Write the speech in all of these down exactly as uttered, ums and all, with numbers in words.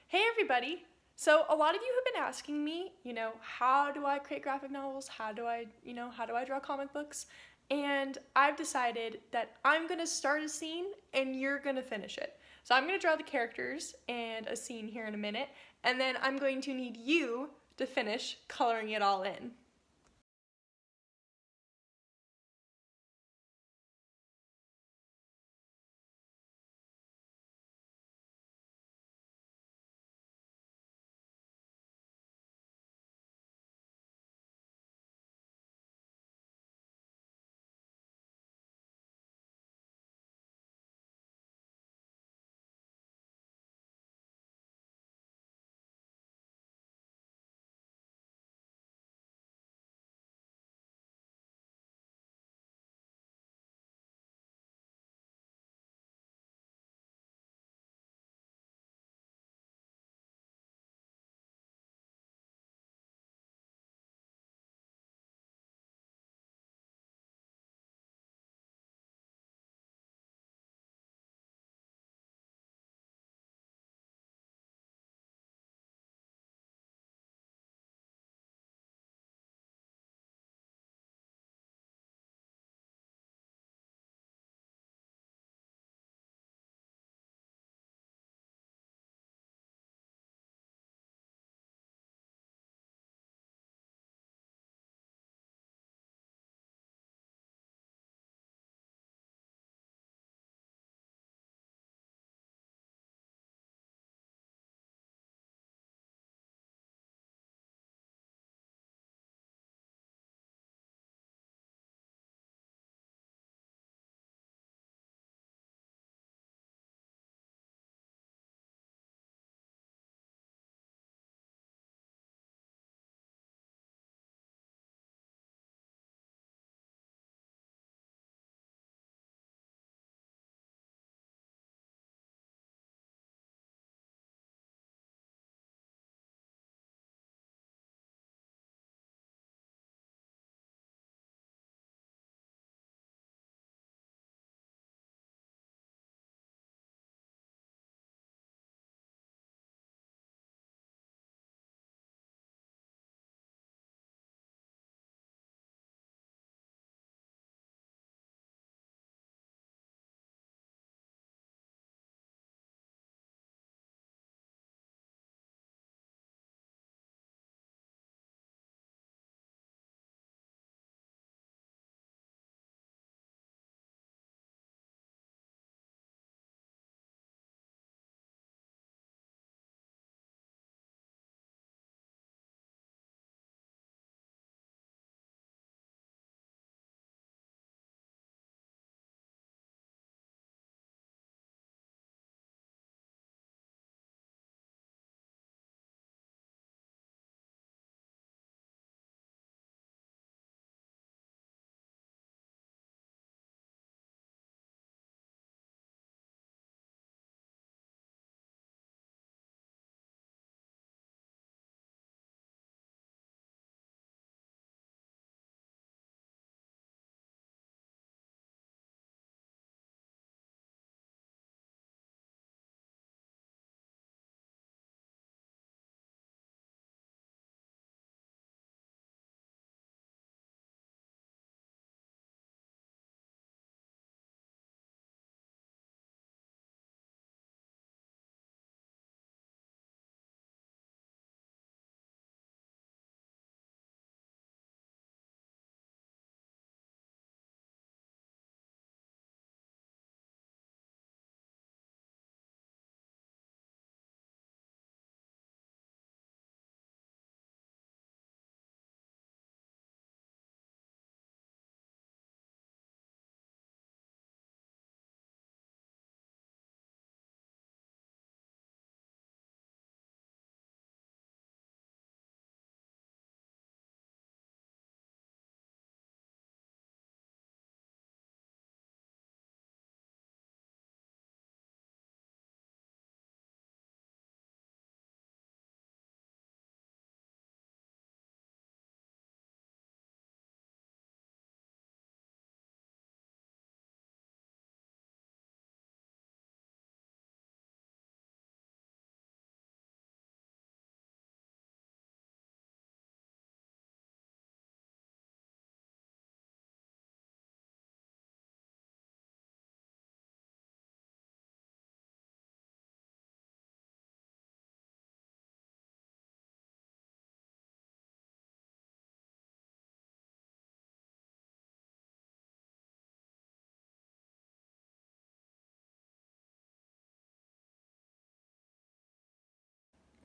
Hey everybody! So a lot of you have been asking me, you know, how do I create graphic novels? How do I, you know, how do I draw comic books? And I've decided that I'm gonna start a scene and you're gonna finish it. So I'm gonna draw the characters and a scene here in a minute, and then I'm going to need you to finish coloring it all in.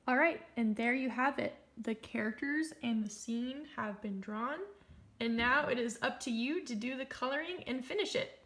All right, and there you have it. The characters and the scene have been drawn, and now it is up to you to do the coloring and finish it.